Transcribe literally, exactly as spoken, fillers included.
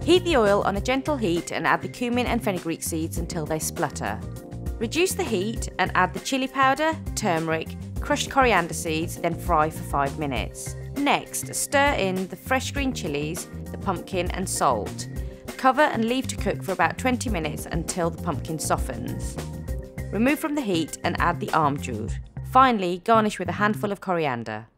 Heat the oil on a gentle heat and add the cumin and fenugreek seeds until they splutter. Reduce the heat and add the chili powder, turmeric, crushed coriander seeds, then fry for five minutes. Next, stir in the fresh green chilies, the pumpkin and salt. Cover and leave to cook for about twenty minutes until the pumpkin softens. Remove from the heat and add the amchoor. Finally, garnish with a handful of coriander.